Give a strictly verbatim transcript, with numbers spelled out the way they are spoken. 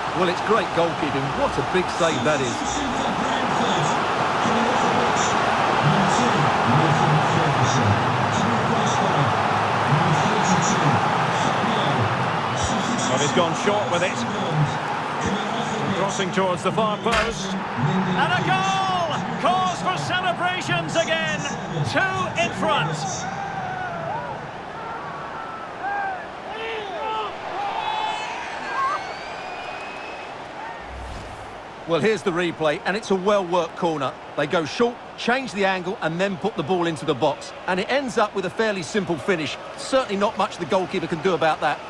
Well, it's great goalkeeping. What a big save that is. Well, he's gone short with it. Crossing towards the far post. And a goal! Cause for celebrations again. Two in front. Well, here's the replay, and it's a well-worked corner. They go short, change the angle, and then put the ball into the box. And it ends up with a fairly simple finish. Certainly not much the goalkeeper can do about that.